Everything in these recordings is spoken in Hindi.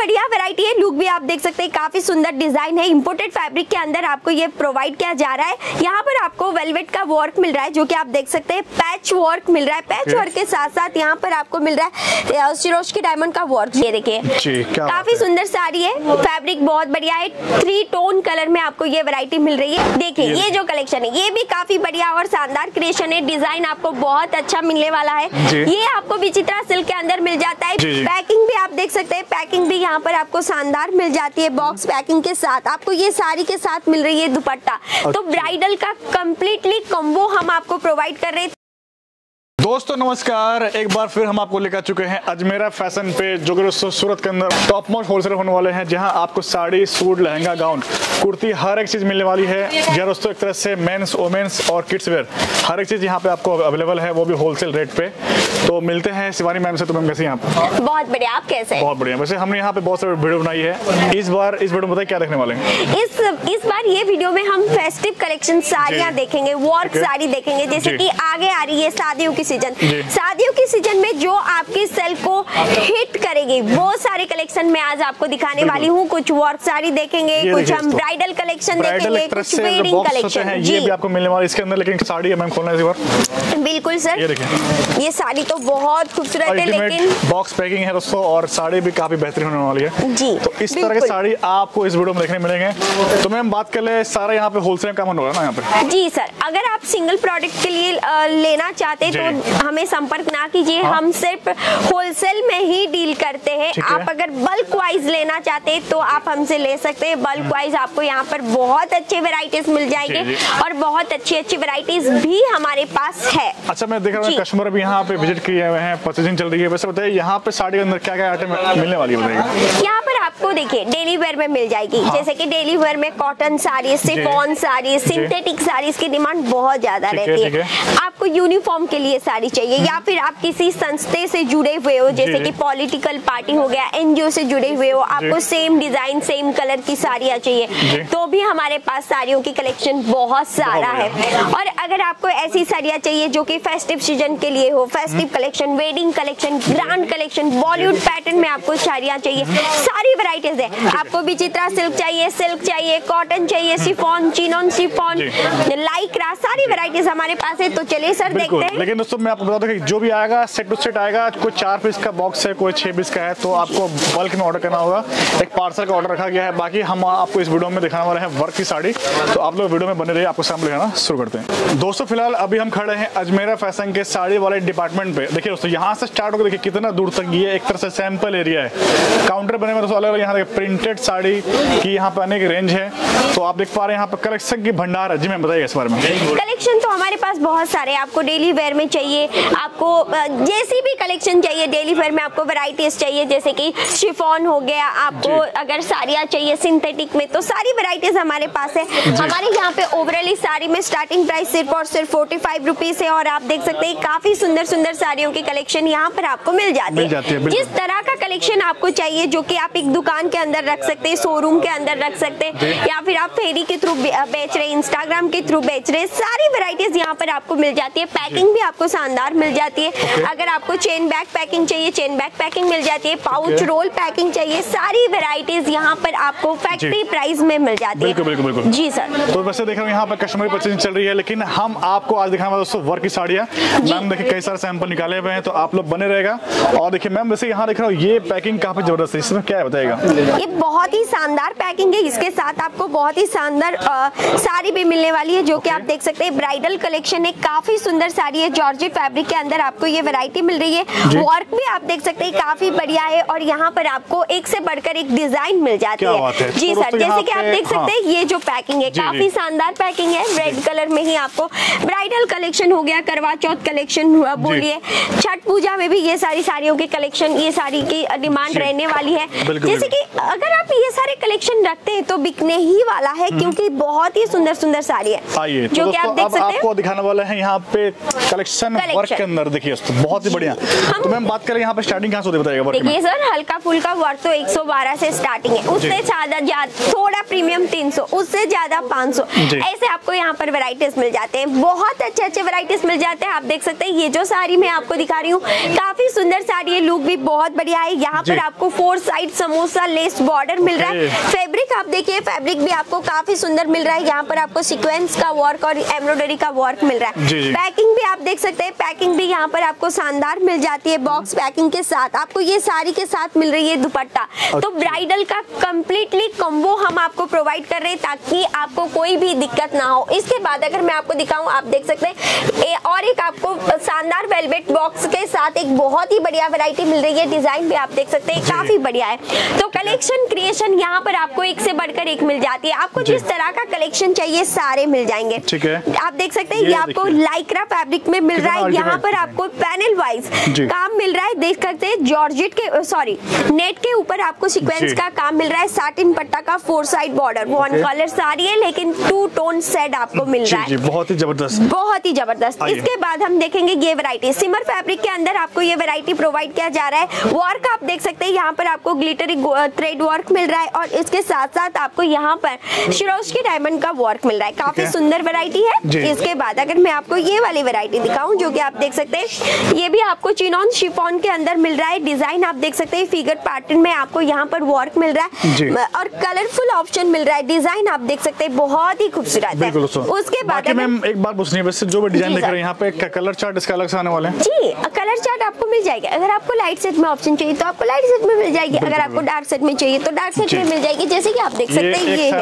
बढ़िया वैरायटी है, लुक भी आप देख सकते हैं, काफी सुंदर डिजाइन है। इंपोर्टेड फैब्रिक के अंदर आपको ये प्रोवाइड किया जा रहा है। यहाँ पर आपको वेलवेट का वर्क मिल रहा है, जो कि आप देख सकते हैं पैच वर्क मिल रहा है। पैच वर्क के साथ साथ यहाँ पर आपको मिल रहा है सिरोस्की डायमंड का वर्क। ये देखिए काफी सुंदर साड़ी है, फैब्रिक बहुत बढ़िया है। 3 टोन कलर में आपको ये वैरायटी मिल रही है। देखिए ये जो कलेक्शन है ये भी काफी बढ़िया और शानदार क्रिएशन है। डिजाइन आपको बहुत अच्छा मिलने वाला है। ये आपको विचित्रा सिल्क के अंदर मिल जाता है। पैकिंग भी आप देख सकते हैं, पैकिंग भी यहाँ पर आपको शानदार मिल जाती है। बॉक्स पैकिंग के साथ आपको ये साड़ी के साथ मिल रही है दुपट्टा। तो ब्राइडल का कंप्लीटली कॉम्बो हम आपको प्रोवाइड कर रहे हैं। दोस्तों नमस्कार, एक बार फिर हम आपको लेकर चुके हैं अजमेरा फैशन पे, जो कि दोस्तों सूरत के अंदर टॉप मोस्ट होलसेलर होने वाले हैं, जहां आपको साड़ी, सूट, लहंगा, गाउन, कुर्ती हर एक चीज मिलने वाली है। जी दोस्तों, एक तरह से मेंस, वोमेन्स और किड्स वेयर हर एक चीज यहाँ पे आपको अवेलेबल है, वो भी होलसेल रेट पे। तो मिलते हैं शिवानी मैम से। तो मैम कैसे हैं आप? बहुत बढ़िया, आप कैसे हैं? बहुत बढ़िया। वैसे हमने यहाँ पे बहुत सारी वीडियो बनाई है। इस बार इस वीडियो में बताइए क्या देखने वाले हैं? इस बार ये वीडियो में हम फेस्टिव कलेक्शन साड़ियाँ देखेंगे, वर्क साड़ी देखेंगे। जैसे कि आगे आ रही है शादियों की सीजन, शादियों की सीजन में जो आपकी सेल को हिट करेगी वो सारे कलेक्शन में आज आपको दिखाने वाली हूँ। कुछ वर्क साड़ी देखेंगे, कुछ हम ब्राइडल कलेक्शन देखेंगे, कुछ वेडिंग कलेक्शन। ये भी आपको मिलने वाला इसके अंदर। लेकिन साड़ी है मैम, खोलना है इस बार। बिल्कुल सर, ये देखिए, ये साड़ी तो बहुत खूबसूरत है, लेकिन बॉक्स पैकिंग है दोस्तों, और साड़ी भी काफी बेहतरीन होने वाली है जी। तो इस तरह की साड़ी आपको इस वीडियो में देखने मिलेंगे। तो मैम बात कर ले, सारा यहाँ पे होलसेल का मन हो रहा है ना यहाँ पे? जी सर, अगर आप सिंगल प्रोडक्ट के लिए लेना चाहते हैं तो हमें संपर्क ना कीजिए। हम सिर्फ होलसेल में ही डील करते हैं। आप अगर बल्क वाइज लेना चाहते हैं तो आप हमसे ले सकते हैं। बल्क वाइज आपको यहाँ पर बहुत अच्छे वेराइटीज मिल जाएंगे और बहुत अच्छी अच्छी वेराइटीज भी हमारे पास है। अच्छा, मैं देख रहा हूँ कस्टमर भी यहाँ पे विजिट किए हुए हैं, परचेजिंग चल रही है। वैसे बताइए यहाँ पे साड़ी के अंदर क्या क्या आइटम मिलने वाली है? यहाँ पर आपको देखिए डेली वेयर में मिल जाएगी। जैसे कि डेली वेयर में cotton sari, chiffon sari, synthetic sari की डिमांड बहुत ज्यादा रहती है। आपको यूनिफॉर्म के लिए साड़ी चाहिए या फिर आप किसी संस्थे से जुड़े हुए हो, जैसे कि पॉलिटिकल पार्टी हो गया, एनजीओ से जुड़े हुए हो, आपको सेम डिजाइन सेम कलर की साड़ियाँ चाहिए तो भी हमारे पास साड़ियों की कलेक्शन बहुत सारा है। और अगर आपको ऐसी साड़ियाँ चाहिए जो कि फेस्टिव सीजन के लिए हो, festive collection, wedding collection, grand collection, Bollywood pattern में आपको साड़ियाँ चाहिए, सारी वैरायटीज है। आपको विचित्रा सिल्क चाहिए, कॉटन चाहिए, शिफॉन, चिनॉन शिफॉन, लाइक्रा, सारी वैरायटीज हमारे पास है। तो चलिए सर देखते हैं। लेकिन दोस्तों मैं आपको बता दूं कि जो भी आएगा सेट टू सेट आएगा। कोई 4 पीस का बॉक्स है, कोई 6 पीस का है, तो आपको बल्क में ऑर्डर करना होगा। एक पार्सल का ऑर्डर रखा गया है। बाकी हम आपको इस वीडियो में दिखाने वाले हैं वर्क की साड़ी। तो आप लोग वीडियो में बने रहिए, आपको सैंपल दिखाना शुरू करते हैं। दोस्तों फिलहाल अभी हम खड़े हैं अजमेरा फैशन के साड़ी वाले डिपार्टमेंट पे। देखिए दोस्तों, यहाँ से स्टार्ट होकर देखिए कितना दूर तक ये एक तरह से सैंपल एरिया है। काउंटर बने हुए दोस्तों अलग अलग, यहाँ देखिए प्रिंटेड साड़ी की यहाँ पे अनेक रेंज है। तो आप देख पा रहे हैं यहाँ पे कलेक्शन की भंडार है। जी मैम बताइए इस बारे में। कलेक्शन तो हमारे पास बहुत सारे, आपको डेली वेयर में चाहिए, आपको जैसी भी कलेक्शन चाहिए डेली वेयर में, आपको वैरायटीज चाहिए, जैसे कि शिफॉन हो गया, आपको अगर साड़ियाँ चाहिए सिंथेटिक में, तो सारी वैरायटीज हमारे पास है। हमारे यहाँ पे ओवरऑल साड़ी में स्टार्टिंग प्राइस सिर्फ और सिर्फ 45 रुपीज है। और आप देख सकते हैं काफी सुंदर सुंदर साड़ियों की कलेक्शन यहाँ पर आपको मिल जाती है। जिस तरह का कलेक्शन आपको चाहिए, जो कि आप एक दुकान के अंदर रख सकते हैं, शोरूम के अंदर रख सकते हैं, या फिर आप फेरी के थ्रू बेच रहे हैं, इंस्टाग्राम के थ्रू बेच रहे हैं, सारी वैरायटीज यहाँ पर आपको मिल जाती है। पैकिंग भी आपको शानदार मिल जाती है। अगर आपको चेन बैग पैकिंग चाहिए, चेन बैग पैकिंग मिल जाती है। पाउच रोल पैकिंग चाहिए, सारी वैरायटीज यहाँ पर आपको फैक्ट्री प्राइस में मिल जाती है। बिल्कुल जी सर। तो वैसे देख रहे हो यहाँ पर कस्टमर परचेजिंग चल रही है, लेकिन हम आपको आज दिखाने वाले दोस्तों वर्क की साड़ियाँ। मैम देखिए कई सारे सैंपल निकाले हुए हैं, तो आप लोग बने रहेगा। और देखिए मैम वैसे यहाँ देख रहा हूँ ये पैकिंग काफी जबरदस्त है, इसमें क्या है बताइएगा? ये बहुत ही शानदार पैकिंग है। इसके साथ आपको बहुत ही शानदार साड़ी भी मिलने वाली है, जो कि आप देख सकते हैं ब्राइडल कलेक्शन है। काफी सुंदर साड़ी है, जॉर्जेट फैब्रिक के अंदर आपको ये वैरायटी मिल रही है। वर्क भी आप देख सकते हैं काफी बढ़िया है, और यहाँ पर आपको एक से बढ़कर एक डिजाइन मिल जाती है। जी सर, जैसे कि आप देख सकते हैं ये जो पैकिंग है काफी शानदार पैकिंग है। रेड कलर में ही आपको ब्राइडल कलेक्शन हो गया, करवा चौथ कलेक्शन बोलिए, छठ पूजा में भी ये सारी साड़ियों की कलेक्शन, ये साड़ी की डिमांड रहने वाली है। जैसे कि अगर आप ये सारे कलेक्शन रखते हैं तो बिकने ही वाला है, क्योंकि बहुत ही सुंदर सुंदर साड़ी है जो कि आप देख सकते हैं। आपको दिखाने वाला है यहाँ पे कलेक्शन वर्क के अंदर। देखिए बहुत ही बढ़िया। तो मैम बात करें यहाँ पे स्टार्टिंग कहाँ से बताइएगा वर्क में? देखिए सर, हल्का फुल्का वर्क तो 112 से स्टार्टिंग है, उससे ज्यादा थोड़ा प्रीमियम 300, उससे ज्यादा 500, ऐसे आपको यहाँ पर वैरायटीज मिल जाते हैं। बहुत अच्छे अच्छे वैरायटीज मिल जाते हैं। आप देख सकते हैं ये जो साड़ी मैं आपको दिखा रही हूँ काफी सुंदर साड़ी है, लुक भी बहुत बढ़िया है। यहाँ पर आपको 4 साइड समोसा सा लेस बॉर्डर मिल रहा है। फैब्रिक आप देखिए, फैब्रिक भी आपको काफी सुंदर मिल रहा है। यहाँ पर आपको सीक्वेंस का वर्क और एम्ब्रॉयडरी का वर्क मिल रहा है। पैकिंग भी आप देख सकते हैं, पैकिंग भी यहाँ पर आपको शानदार मिल जाती है। बॉक्स पैकिंग के साथ आपको ये साड़ी के साथ मिल रही है दुपट्टा। तो ब्राइडल का कंप्लीटली कॉम्बो हम आपको प्रोवाइड कर रहे हैं ताकि आपको कोई भी दिक्कत ना हो। इसके बाद अगर मैं आपको दिखाऊं, आप देख सकते हैं और एक आपको शानदार वेलवेट बॉक्स के साथ एक बहुत ही बढ़िया वैरायटी मिल रही है। डिजाइन भी आप देख सकते हैं काफी बढ़िया है। तो कलेक्शन क्रिएशन यहाँ पर आपको एक से बढ़कर एक मिल जाती है। आपको जिस तरह का कलेक्शन चाहिए सारे मिल जाएंगे। ठीक है, आप देख सकते हैं ये आपको लाइक्रा फैब्रिक में मिल रहा है। यहाँ पर आपको पैनल वाइज काम मिल रहा है। देख सकते हैं जॉर्जेट के सॉरी नेट के ऊपर आपको सीक्वेंस का काम मिल रहा है। साटिन पट्टा का 4 side border, one colour sari है लेकिन 2 टोन सेट आपको मिल रहा है। बहुत ही जबरदस्त, बहुत ही जबरदस्त। इसके बाद हम देखेंगे ये वैरायटी सिमर फैब्रिक के अंदर आपको ये वैरायटी प्रोवाइड किया जा रहा है। वर्क आप देख सकते हैं यहाँ पर आपको ग्लिटरी थ्रेड वर्क मिल रहा है और इसके साथ साथ आपको यहाँ पर शिरोस्की डायमंड का वर्क मिल रहा है। काफी सुंदर वैरायटी है। इसके बाद अगर मैं आपको ये वाली वैरायटी दिखाऊं जो कि आप देख सकते हैं, ये भी आपको चिनॉन शिफॉन के अंदर मिल रहा है। डिजाइन आप देख सकते हैं फिगर पैटर्न में आपको यहाँ पर वर्क मिल रहा है और कलरफुल ऑप्शन मिल रहा है। डिजाइन आप देख सकते हैं बहुत ही खूबसूरत है। उसके बाद मैम एक बात पूछनी है, वैसे जो भी डिजाइन देख रहे हैं यहाँ पे कलर चार्ट इसका अलग से आने वाले हैं? जी, कलर चार्ट आपको मिल जाएगा। अगर आपको लाइट सेट में ऑप्शन चाहिए तो आपको लाइट सेट में मिल जाएगी। अगर आपको डार्क सेट में चाहिए तो डार्क सेट में मिल जाएगी। जैसे कि आप देख सकते हैं ये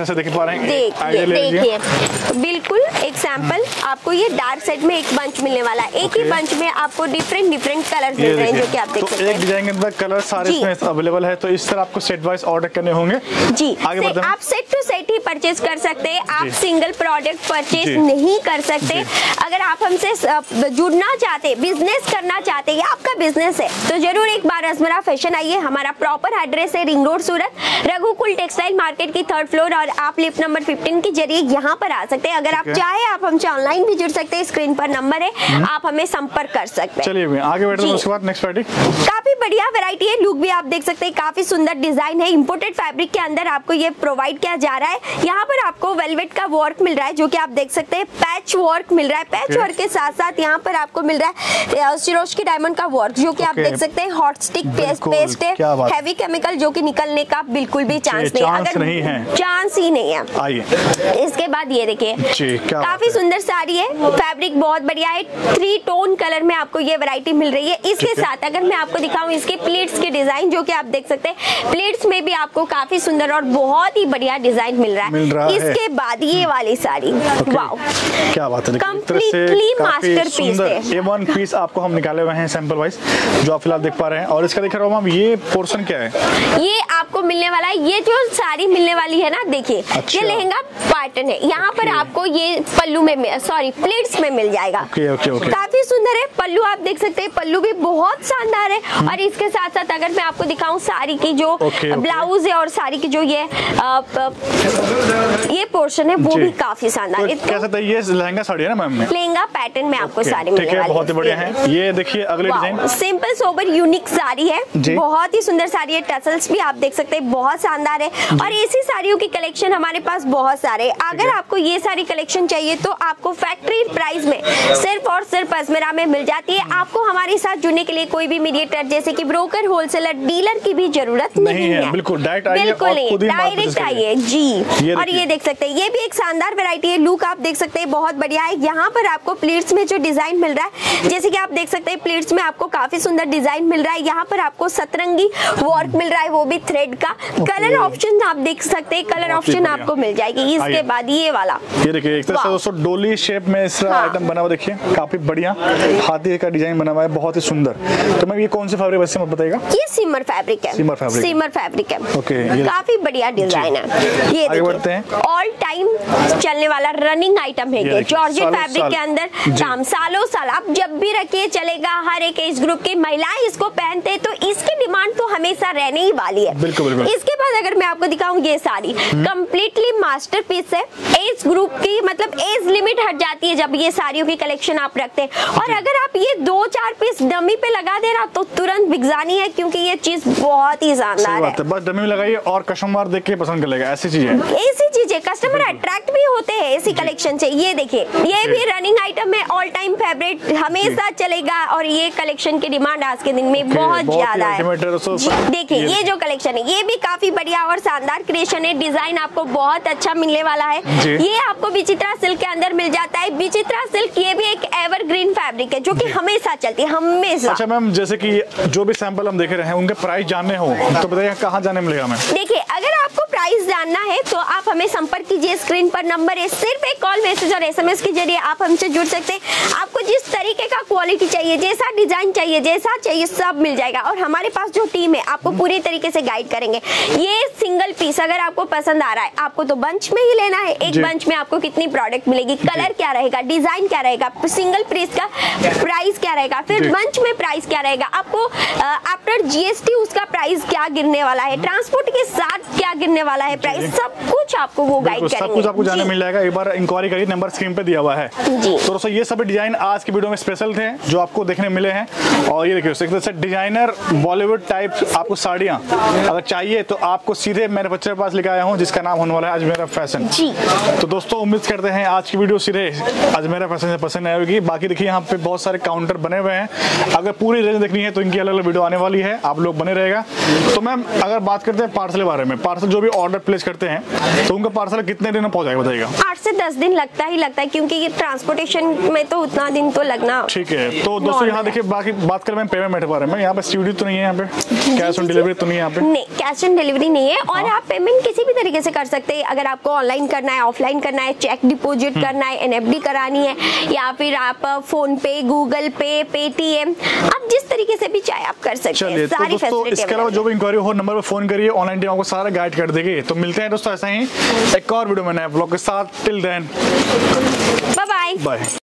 देखिए बिल्कुल एक सैंपल आपको ये डार्क सेट में एक बंच मिलने वाला है। एक ही बंच में आपको डिफरेंट कलर मिल रहे हैं जो कि आप देख सकते हैं। एक डिजाइन के अंदर कलर सारे इसमें अवेलेबल है, तो इस तरह आपको सेट वाइज ऑर्डर करने होंगे। जी, आप सेट टू सेट ही परचेज कर सकते हैं। आप सिंगल प्रोडक्ट परचेज नहीं कर सकते। अगर आप हमसे जुड़ना चाहते, बिजनेस करना चाहते या आपका बिजनेस है तो जरूर एक बार अजमरा फैशन आइए। हमारा प्रॉपर एड्रेस है ring road Surat, Raghukul textile market की 3rd फ्लोर और आप लिफ्ट नंबर 15 के जरिए यहाँ पर आ सकते हैं। अगर आप चाहे आप हमसे ऑनलाइन भी जुड़ सकते हैं, स्क्रीन पर नंबर है, आप हमें संपर्क कर सकते हैं। चलिए आगे बढ़ते हैं। उसके बाद नेक्स्ट वैरायटी काफी बढ़िया वैरायटी है। लुक भी आप देख सकते हैं काफी सुंदर डिजाइन है। इंपोर्टेड फैब्रिक के अंदर आपको ये प्रोवाइड किया जा रहा है। यहाँ पर आपको वेलवेट का वर्क मिल रहा है जो कि आप देख सकते हैं। पैच वर्क मिल रहा है। पैच वर्क के साथ साथ यहाँ पर आपको मिल रहा है सिरोस्की डायमंड का वर्क जो कि आप देख सकते हैं। हॉट स्टिक पेस्ट है, हैवी केमिकल जो कि निकलने का बिल्कुल भी चांस नहीं है, चांस ही नहीं है। इसके बाद ये देखिए काफी सुंदर साड़ी है। फैब्रिक बहुत बढ़िया है। 3 टोन कलर में आपको ये वैरायटी मिल रही है। इसके साथ अगर मैं आपको दिखाऊं इसके प्लीट्स के डिजाइन जो कि आप देख सकते हैं, प्लीट्स में भी आपको काफी सुंदर और बहुत ही बढ़िया डिजाइन मिल रहा है। इसके बाद ये वाली साड़ी, वाओ क्या बात है, कंप्लीटली मास्टरपीस है। ये वन पीस आपको हम निकाले हुए हैं सैंपल वाइज जो आप फिलहाल देख पा रहे हैं। और इसका देख रहा हूँ ये पोर्शन क्या है? ये आपको मिलने वाला है, ये जो साड़ी मिलने वाली है ना, देखिए ये लहंगा पैटर्न है। यहाँ पर आपको ये पल्लू में सॉरी प्लेट्स में मिल जाएगा। काफी सुंदर है। पल्लू आप देख सकते हैं, पल्लू भी बहुत शानदार है। और इसके साथ साथ अगर मैं आपको दिखाऊं साड़ी की जो ब्लाउज है और साड़ी की जो ये पोर्शन है वो भी काफी शानदार है। क्या सकता है ये लहंगा साड़ी है ना मैम? लहंगा पैटर्न में आपको साड़ी मिलने वाली है। बहुत ही बढ़िया है। ये देखिए अगले design, simple sober unique sari है। बहुत ही सुंदर साड़ी है। टसल्स भी आप देख सकते हैं बहुत शानदार है। और ऐसी साड़ियों की कलेक्शन हमारे पास बहुत सारे। अगर आपको ये सारी कलेक्शन चाहिए तो आपको फैक्ट्री प्राइस में सिर्फ और सिर्फ अजमेरा में मिल जाती है। आपको हमारे साथ जुड़ने के लिए कोई भी मीडिएटर जैसे कि ब्रोकर, होलसेलर, डीलर की भी जरूरत नहीं है। बिल्कुल डायरेक्ट आइए जी। और ये देख सकते हैं ये भी एक शानदार वैरायटी है। लुक आप देख सकते हैं बहुत बढ़िया है। यहाँ पर आपको प्लीट्स में जो डिजाइन मिल रहा है, जैसे कि आप देख सकते हैं प्लीट्स में आपको काफी सुंदर डिजाइन मिल रहा है। यहाँ पर आपको सतरंगी वर्क मिल रहा है, वो भी थ्रेड का। कलर ऑप्शन आप देख सकते हैं, कलर ऑप्शन आपको मिल जाएगी। इसके बाद ये वाला, ये देखिए एक तरह से दोस्तों डोली शेप में इस आइटम बना हुआ, देखिए काफी बढ़िया हाथी का डिजाइन बना हुआ है, बहुत ही सुंदर। तो मैं ये कौन से फैब्रिक वैसे मत बताइएगा? ये सिमर फैब्रिक है। सिमर फैब्रिक है। ओके, काफी बढ़िया डिजाइन है। ये देखिए ऑल टाइम चलने वाला रनिंग आइटम है ये। जॉर्जेट फैब्रिक के अंदर काम सालों साल आप जब भी रखिए चलेगा। हर एक एज ग्रुप की महिलाएं इसको पहनते हैं तो इसकी डिमांड तो हमेशा रहने ही वाली है। बिल्कुल। इसके बाद अगर मैं आपको दिखाऊं ये साड़ी कंप्लीटली मास्टरपीस है। एज ग्रुप की मतलब एज लिमिट हट जाती है जब ये साड़ियों की कलेक्शन आप रखते हैं। और अगर आप ये 2-4 पीस डमी पे लगा दे रहा तो तुरंत बिकजानी है क्योंकि ये चीज बहुत ही शानदार है। बस डमी में लगाइए और कस्टमर देख के पसंद कर लेगा। ऐसी चीज है, ऐसी चीज लीजिए, कस्टमर अट्रैक्ट भी होते हैं इसी कलेक्शन से। ये देखिए, ये भी रनिंग आइटम है, ऑल टाइम फेवरेट, हमेशा चलेगा और ये कलेक्शन की डिमांड आज के दिन में बहुत ज्यादा है। देखिए ये जो कलेक्शन है ये भी काफी बढ़िया और शानदार क्रिएशन है, डिजाइन आपको बहुत अच्छा मिलने वाला है। ये आपको विचित्रा सिल्क के अंदर मिल जाता है। विचित्रा सिल्क ये भी एक एवरग्रीन फैब्रिक है जो कि हमेशा चलती है, हमेशा। अच्छा मैम, जैसे कि जो भी सैंपल हम देख रहे हैं उनके प्राइस जानने हो तो बताइए कहाँ जाने मिलेगा हमें? देखिए, अगर आपको प्राइस जानना है तो आप हमें संपर्क कीजिए, स्क्रीन पर नंबर है, सिर्फ एक कॉल, मैसेज और SMS के जरिए आप हमसे जुड़ सकते हैं। आपको जिस तरीके का क्वालिटी चाहिए, जैसा डिजाइन चाहिए, जैसा चाहिए, सब मिल जाएगा। और हमारे पास जो टीम है आपको पूरी तरीके से गाइड करेंगे। ये सिंगल पीस अगर आपको पसंद आ रहा है, आपको तो बंच में ही लेना है। एक बंच में आपको कितनी प्रोडक्ट मिलेगी, कलर क्या रहेगा, डिजाइन क्या रहेगा, सिंगल पीस का प्राइस क्या रहेगा, फिर बंच में प्राइस क्या रहेगा, आपको आफ्टर GST उसका प्राइस क्या गिरने वाला है, ट्रांसपोर्ट के साथ क्या गिरने वाला है प्राइस, सब कुछ आपको वो गाइड करेंगे। सब कुछ आपको जानने मिल जाएगा। एक बार इंक्वायरी करिए, नंबर स्क्रीन पे दिया हुआ है जी। तो दोस्तों ये सभी डिजाइन आज की वीडियो में स्पेशल थे जो आपको देखने मिले हैं। और ये देखिए डिजाइनर बॉलीवुड टाइप आपको साड़ियाँ अगर चाहिए तो आपको सीधे मैन्युफैक्चरर के पास लेके आया हूँ जिसका नाम होने वाला है अजमेरा फैशन जी। तो दोस्तों उम्मीद करते हैं आज की वीडियो सीधे अजमेरा फैशन से पसंद आएगी। बाकी देखिए यहाँ पे बहुत सारे काउंटर बने हुए हैं, अगर पूरी रेंज देखनी है तो इनकी अलग अलग वीडियो आने वाली है, आप लोग बने रहेगा। तो मैम अगर बात करते हैं पार्सल के बारे में, पार्सल जो भी ऑर्डर प्लेस करते हैं तो उनका पार्सल कितने दिन में पहुंच जाएगा बताइएगा? 8 से 10 दिन लगता ही लगता है, क्योंकि ये ट्रांसपोर्टेशन में तो उतना दिन तो लगना। ठीक है। तो दोस्तों यहाँ देखिए बाकी बात करें मैं पेमेंट के बारे में, यहाँ पे सीडी तो नहीं है, यहाँ पे कैश ऑन डिलीवरी तो नहीं है, यहाँ पे नहीं कैश ऑन डिलीवरी नहीं है। और आप पेमेंट किसी भी तरीके से कर सकते हैं, अगर आपको ऑनलाइन करना है, ऑफलाइन करना है, चेक डिपॉजिट करना है, NFD करानी है, या फिर आप फोन पे, गूगल पे, पेटीएम, आप जिस तरीके से भी चाहे आप कर सकते हैं। सारी फैसिलिटी। इसके अलावा जो भी इंक्वायरी हो नंबर पर फोन करिए, ऑनलाइन टीम आपको सारा गाइड कर देगी। तो मिलते हैं दोस्तों ऐसा ही एक और वीडियो में नए ब्लॉग के साथ। Till then bye bye.